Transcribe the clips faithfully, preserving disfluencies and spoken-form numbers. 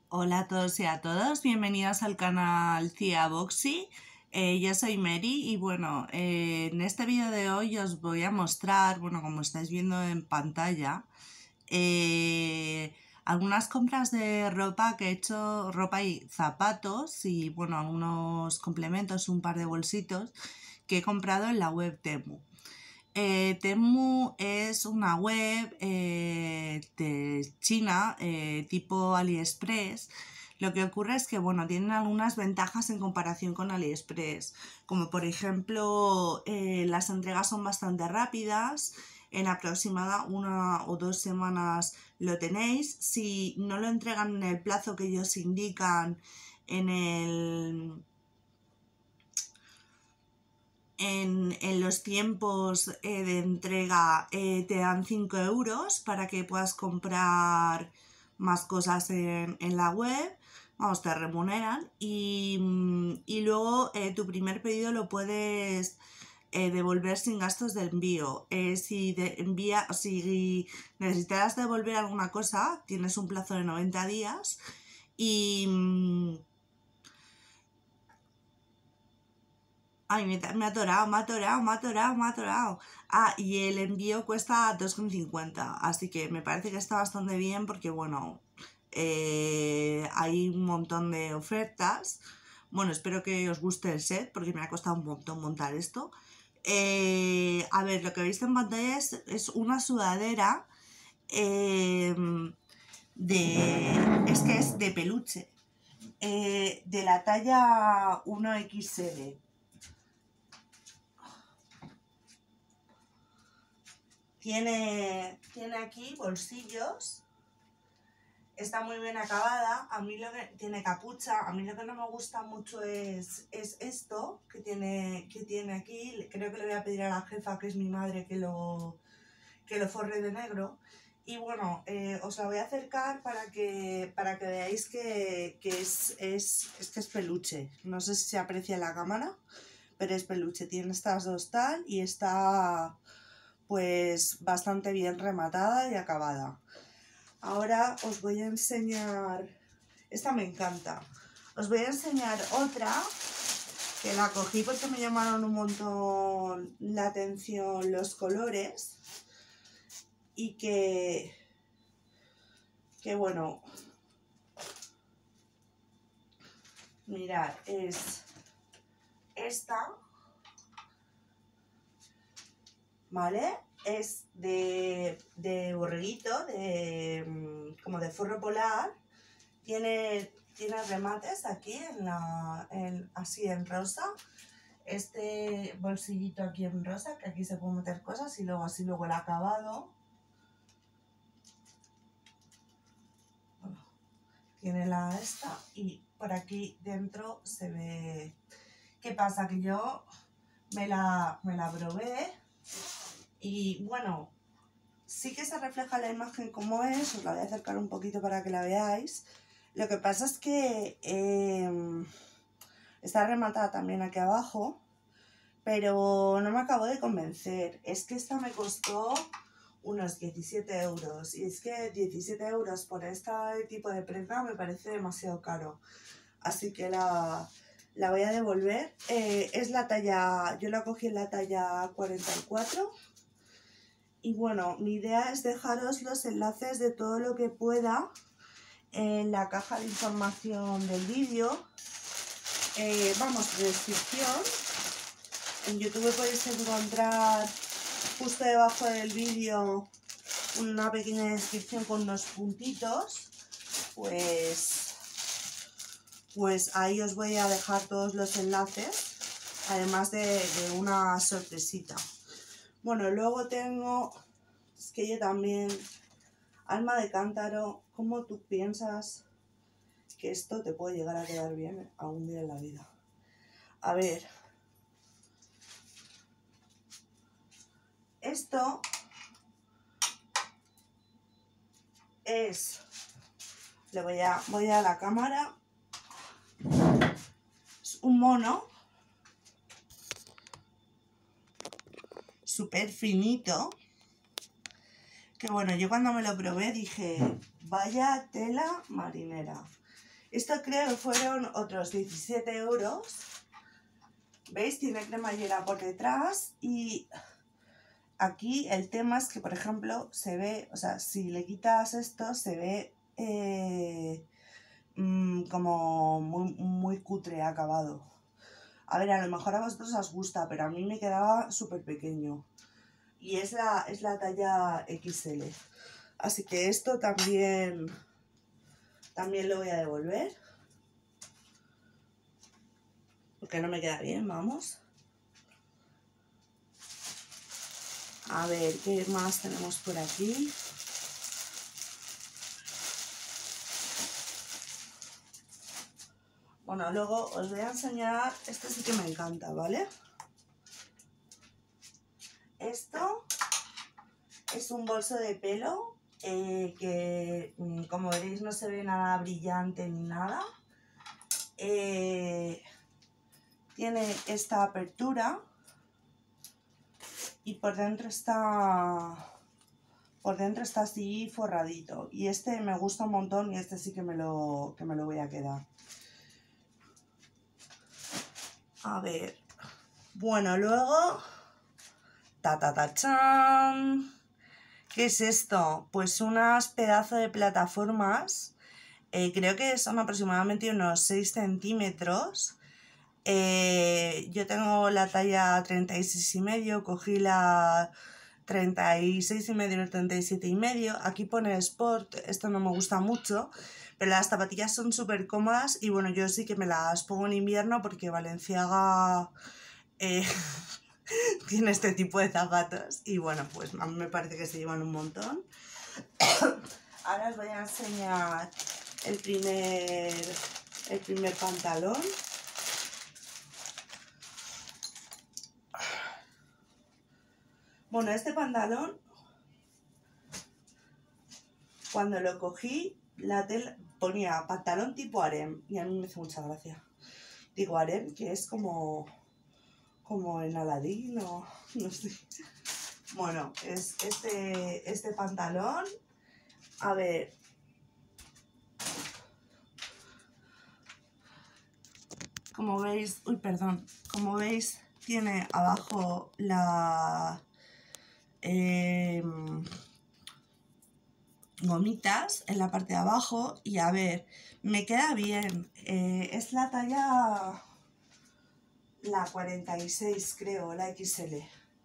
Hola a todos y a todas, bienvenidos al canal Cia Boxy. Eh, yo soy Mary y bueno, eh, en este vídeo de hoy os voy a mostrar, bueno, como estáis viendo en pantalla, eh, algunas compras de ropa que he hecho, ropa y zapatos y bueno, algunos complementos, un par de bolsitos que he comprado en la web Temu. Eh, Temu es una web eh, de China, eh, tipo AliExpress. Lo que ocurre es que, bueno, tienen algunas ventajas en comparación con AliExpress, como por ejemplo, eh, las entregas son bastante rápidas, en aproximada una o dos semanas lo tenéis. Si no lo entregan en el plazo que ellos indican en el... En, en los tiempos eh, de entrega eh, te dan cinco euros para que puedas comprar más cosas en, en la web, vamos, te remuneran y, y luego eh, tu primer pedido lo puedes eh, devolver sin gastos de envío. Eh, si, de, envía, si necesitas devolver alguna cosa, tienes un plazo de noventa días y... Ay, me, me ha atorado, me ha atorado, me ha atorado, me ha atorado. Ah, y el envío cuesta dos con cincuenta, así que me parece que está bastante bien porque, bueno, eh, hay un montón de ofertas. Bueno, espero que os guste el set porque me ha costado un montón montar esto. Eh, a ver, lo que veis en pantalla es, es una sudadera eh, de... es que es de peluche, eh, de la talla uno equis ele. Tiene, tiene aquí bolsillos, está muy bien acabada. A mí lo que tiene capucha, a mí lo que no me gusta mucho es, es esto que tiene, que tiene aquí. Creo que le voy a pedir a la jefa, que es mi madre, que lo, que lo forre de negro. Y bueno, eh, os la voy a acercar para que, para que veáis que, que es, es, es que es peluche. No sé si se aprecia en la cámara, pero es peluche. Tiene estas dos tal y está... pues bastante bien rematada y acabada. Ahora os voy a enseñar, esta me encanta, os voy a enseñar otra que la cogí porque me llamaron un montón la atención los colores y que, que bueno, mirad, es esta, ¿vale? Es de, de borreguito, de, como de forro polar. Tiene, tiene remates aquí, en la, en, así en rosa. Este bolsillito aquí en rosa, que aquí se pueden meter cosas y luego así luego el acabado. Bueno, tiene la esta y por aquí dentro se ve... ¿Qué pasa? Que yo me la, me la probé. Y bueno, sí que se refleja la imagen como es, os la voy a acercar un poquito para que la veáis. Lo que pasa es que eh, está rematada también aquí abajo, pero no me acabo de convencer. Es que esta me costó unos diecisiete euros y es que diecisiete euros por este tipo de prenda me parece demasiado caro. Así que la... la voy a devolver. Eh, es la talla, yo la cogí en la talla cuarenta y cuatro. Y bueno, mi idea es dejaros los enlaces de todo lo que pueda en la caja de información del vídeo. Eh, vamos, descripción. En YouTube podéis encontrar justo debajo del vídeo una pequeña descripción con unos puntitos. Pues, pues ahí os voy a dejar todos los enlaces, además de, de una sorpresita. Bueno, luego tengo, es que yo también, alma de cántaro, ¿cómo tú piensas que esto te puede llegar a quedar bien algún día en la vida? A ver, esto es, le voy a, voy a la cámara, es un mono súper finito, que bueno, yo cuando me lo probé dije, vaya tela marinera. Esto creo que fueron otros diecisiete euros. ¿Veis? Tiene cremallera por detrás y aquí el tema es que, por ejemplo, se ve, o sea, si le quitas esto, se ve eh, mmm, como muy, muy cutre acabado. A ver, a lo mejor a vosotros os gusta, pero a mí me quedaba súper pequeño. Y es la, es la talla equis ele. Así que esto también, también lo voy a devolver. Porque no me queda bien, vamos. A ver, ¿qué más tenemos por aquí? Bueno, luego os voy a enseñar, este sí que me encanta, ¿vale? Esto es un bolso de pelo eh, que, como veréis, no se ve nada brillante ni nada. Eh, tiene esta apertura y por dentro está, por dentro está así forradito. Y este me gusta un montón y este sí que me lo, que me lo voy a quedar. A ver, bueno, luego, ta ta ta chan. ¿Qué es esto? Pues unas pedazos de plataformas, eh, creo que son aproximadamente unos seis centímetros. Eh, yo tengo la talla treinta y seis y medio, cogí la treinta y seis y medio y el treinta y siete y medio. Aquí pone Sport, esto no me gusta mucho, pero las zapatillas son súper cómodas y bueno, yo sí que me las pongo en invierno porque Balenciaga eh, tiene este tipo de zapatos y bueno, pues a mí me parece que se llevan un montón. Ahora os voy a enseñar el primer, el primer pantalón. Bueno, este pantalón, cuando lo cogí, la tela ponía pantalón tipo harem y a mí me hace mucha gracia. Digo harem, que es como, como en Aladín o no sé. Bueno, es este, este pantalón, a ver, como veis, uy, perdón, como veis, tiene abajo la eh, gomitas en la parte de abajo y a ver, me queda bien, eh, es la talla la cuarenta y seis creo, la equis ele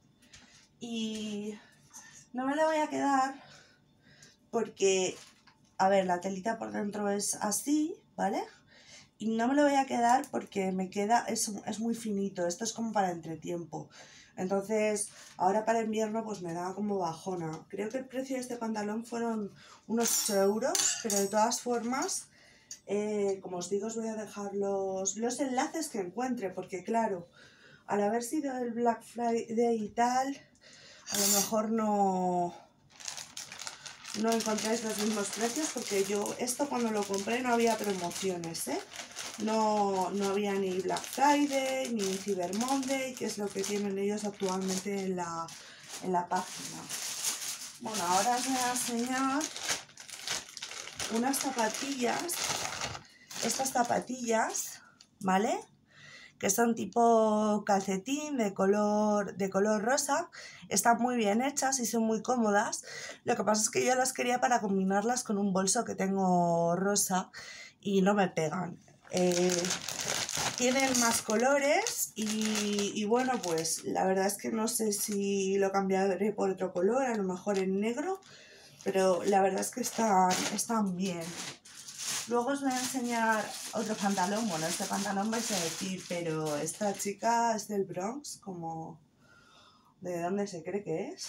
y no me la voy a quedar porque, a ver, la telita por dentro es así, ¿vale? Y no me lo voy a quedar porque me queda, es, es muy finito, esto es como para entretiempo. Entonces, ahora para invierno pues me da como bajona. Creo que el precio de este pantalón fueron unos ocho euros, pero de todas formas, eh, como os digo, os voy a dejar los, los enlaces que encuentre, porque claro, al haber sido el Black Friday y tal, a lo mejor no, no encontráis los mismos precios, porque yo esto cuando lo compré no había promociones, ¿eh? No, no había ni Black Friday, ni Cyber Monday, que es lo que tienen ellos actualmente en la, en la página. Bueno, ahora os voy a enseñar unas zapatillas, estas zapatillas, ¿vale? Que son tipo calcetín de color, de color rosa, están muy bien hechas y son muy cómodas. Lo que pasa es que yo las quería para combinarlas con un bolso que tengo rosa y no me pegan. Eh, tienen más colores y, y bueno, pues la verdad es que no sé si lo cambiaré por otro color, a lo mejor en negro, pero la verdad es que están, están bien. Luego os voy a enseñar otro pantalón. Bueno, este pantalón vais a decir, pero esta chica es del Bronx, como ¿de dónde se cree que es?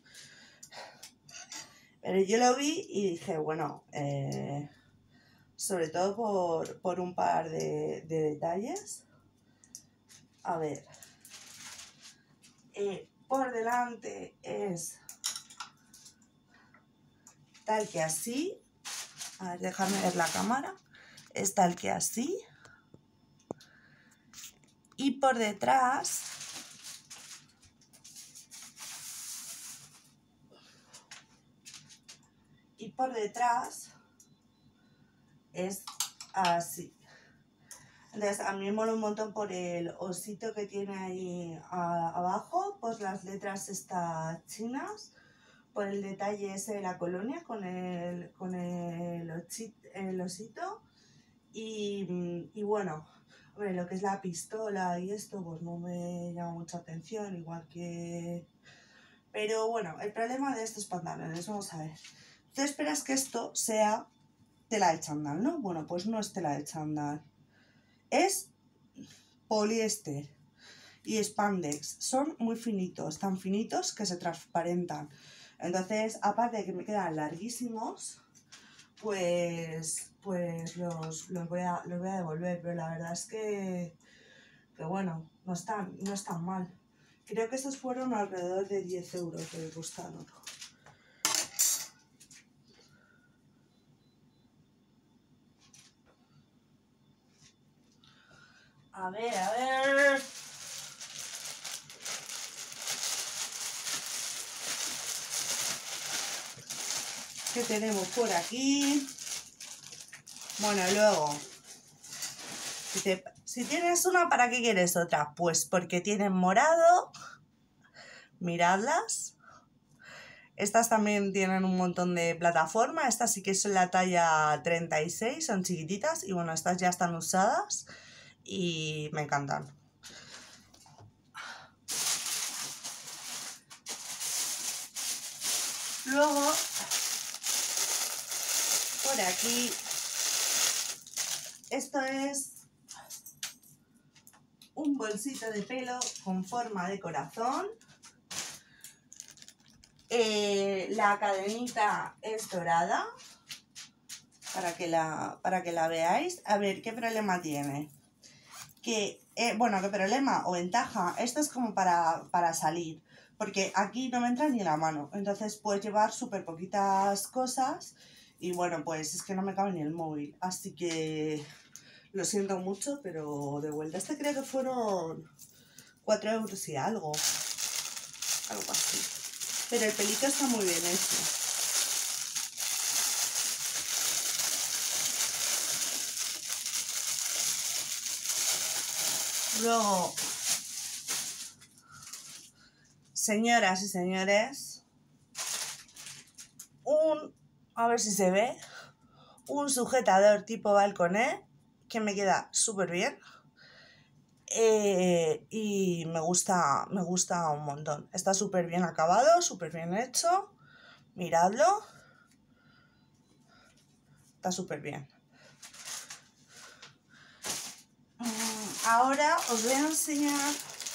Pero yo lo vi y dije, bueno, eh, sobre todo por, por un par de, de detalles. A ver, eh, por delante es tal que así. A ver, déjame ver la cámara. Es tal que así. Y por detrás y por detrás es así. Entonces a mí me mola un montón por el osito que tiene ahí a, abajo, por las letras estas chinas, por el detalle ese de la colonia con el, con el, osit, el osito y, y bueno, hombre, lo que es la pistola y esto pues no me llama mucha atención, igual que... Pero bueno, el problema de estos pantalones, vamos a ver. Tú esperas que esto sea tela de chándal, ¿no? Bueno, pues no es tela de chándal. Es poliéster y spandex. Son muy finitos, tan finitos que se transparentan. Entonces, aparte de que me quedan larguísimos, pues, pues los, los, voy a, los voy a devolver. Pero la verdad es que, que bueno, no están, no están mal. Creo que estos fueron alrededor de diez euros que costaron. A ver, a ver... ¿Qué tenemos por aquí? Bueno, luego... Si, te, si tienes una, ¿para qué quieres otra? Pues porque tienen morado. Miradlas. Estas también tienen un montón de plataforma. Estas sí que son la talla treinta y seis, son chiquititas. Y bueno, estas ya están usadas y me encantan. Luego, por aquí, esto es un bolsito de pelo con forma de corazón. Eh, la cadenita es dorada, para que, la, para que la veáis. A ver, ¿qué problema tiene? Que, eh, bueno, ¿qué problema o ventaja? Esto es como para, para salir, porque aquí no me entra ni la mano. Entonces puedes llevar súper poquitas cosas y bueno, pues es que no me cabe ni el móvil. Así que lo siento mucho, pero de vuelta. Este creo que fueron cuatro euros y algo. Algo así. Pero el pelito está muy bien hecho. Luego, señoras y señores, un, a ver si se ve, un sujetador tipo balconé que me queda súper bien. Eh, y me gusta, me gusta un montón. Está súper bien acabado, súper bien hecho. Miradlo. Está súper bien. Ahora os voy a enseñar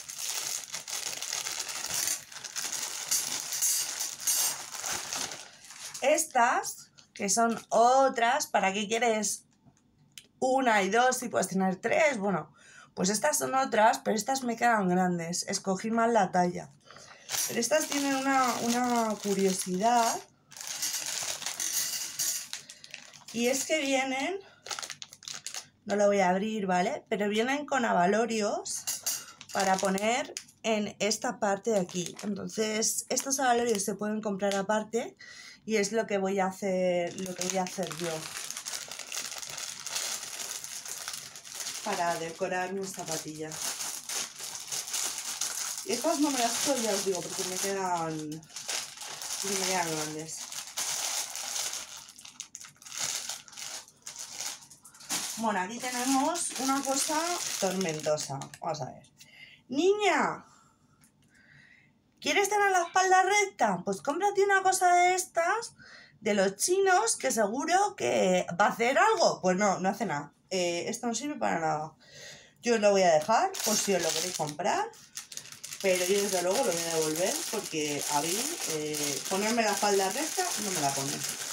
estas, que son otras. ¿Para qué quieres una y dos y puedes tener tres? Bueno, pues estas son otras, pero estas me quedan grandes. Escogí mal la talla. Pero estas tienen una, una curiosidad. Y es que vienen, no lo voy a abrir, ¿vale? Pero vienen con abalorios para poner en esta parte de aquí. Entonces, estos abalorios se pueden comprar aparte y es lo que voy a hacer, lo que voy a hacer yo para decorar mis zapatillas. Y estas no me las puedo, ya os digo, porque me quedan, me quedan grandes. Bueno, aquí tenemos una cosa tormentosa. Vamos a ver. Niña, ¿quieres tener la espalda recta? Pues cómprate una cosa de estas, de los chinos, que seguro que va a hacer algo. Pues no, no hace nada. Eh, esto no sirve para nada. Yo os lo voy a dejar por si os lo queréis comprar. Pero yo desde luego lo voy a devolver porque a mí eh, ponerme la espalda recta no me la pone.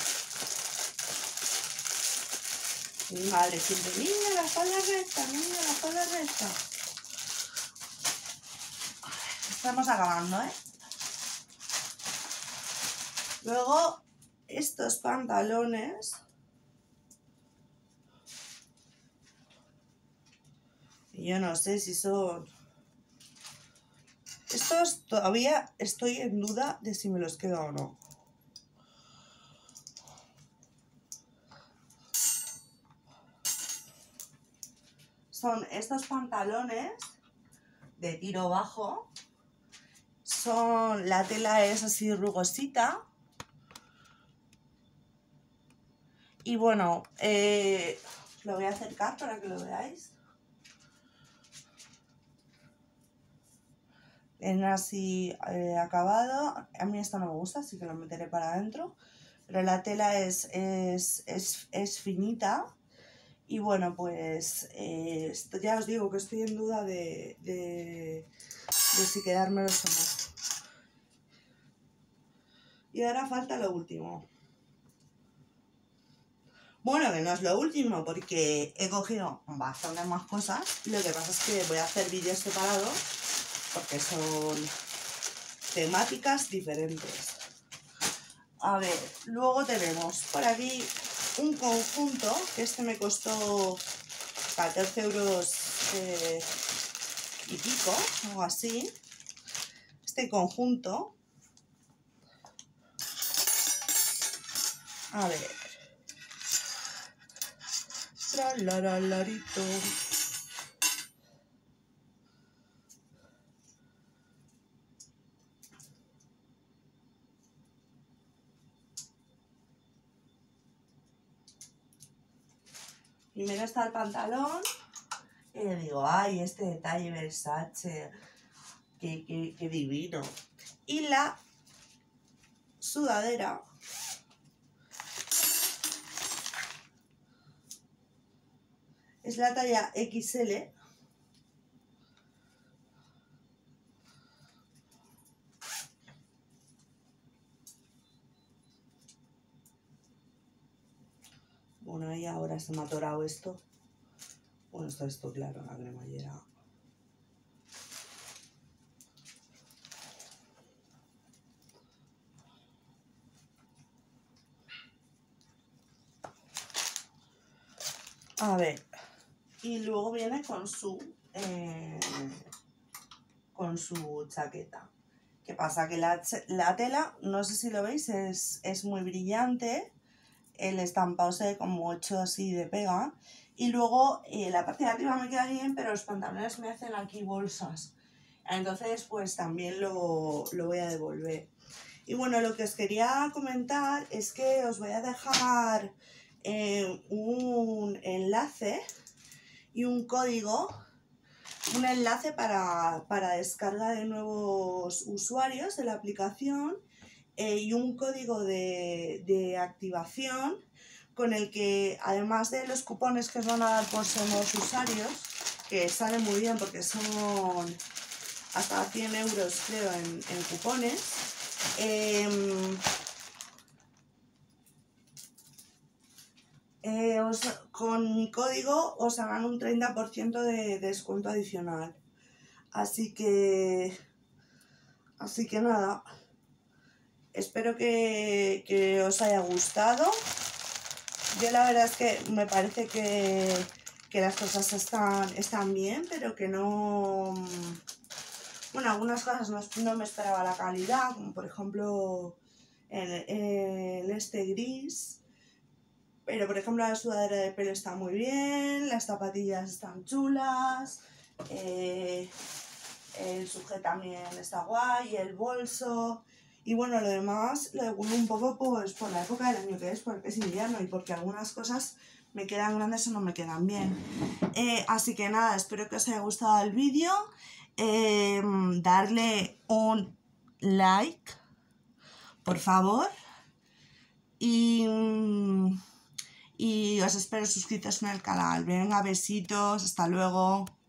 Mi madre siempre, niña, la espalda recta, niña, la espalda recta. Estamos acabando, ¿eh? Luego, estos pantalones. Yo no sé si son... Estos todavía estoy en duda de si me los quedo o no. son estos pantalones de tiro bajo. Son, la tela es así rugosita. Y bueno, eh, lo voy a acercar para que lo veáis. En así eh, acabado. A mí esto no me gusta, así que lo meteré para adentro. Pero la tela es, es, es, es finita. Y bueno, pues eh, esto, ya os digo que estoy en duda de, de, de si quedármelos o no. Y ahora falta lo último. Bueno, que no es lo último, porque he cogido bastante más cosas. Lo que pasa es que voy a hacer vídeos separados, porque son temáticas diferentes. A ver, luego tenemos por aquí un conjunto, que este me costó catorce euros eh, y pico, algo así. Este conjunto, a ver, tralalarito. Primero está el pantalón y le digo, ay, este detalle Versace, qué, qué, qué divino. Y la sudadera es la talla equis ele. Bueno, y ahora se me ha atorado esto. Bueno, está esto claro, la cremallera. A ver, y luego viene con su eh, con su chaqueta. ¿Qué pasa? Que la, la tela, no sé si lo veis, es, es muy brillante. El estampado se ve como hecho así de pega. Y luego eh, la parte de arriba me queda bien, pero los pantalones me hacen aquí bolsas. Entonces pues también lo, lo voy a devolver. Y bueno, lo que os quería comentar es que os voy a dejar eh, un enlace y un código. Un enlace para, para descarga de nuevos usuarios de la aplicación eh, y un código de, de activación con el que, además de los cupones que os van a dar por ser nuevos usuarios, que sale muy bien porque son hasta cien euros creo en, en cupones, eh, eh, os, con mi código os harán un treinta por ciento de, de descuento adicional. Así que, así que nada, espero que, que os haya gustado. Yo la verdad es que me parece que, que las cosas están, están bien, pero que no... Bueno, algunas cosas no, no me esperaba la calidad, como por ejemplo el, el este gris. Pero por ejemplo la sudadera de pelo está muy bien, las zapatillas están chulas, eh, el sujet también está guay, el bolso. Y bueno, lo demás lo devuelvo un poco pues, por la época del año que es, porque es invierno y porque algunas cosas me quedan grandes o no me quedan bien. Eh, así que nada, espero que os haya gustado el vídeo. Eh, darle un like, por favor. Y, y os espero suscritos en el canal. Venga, besitos, hasta luego.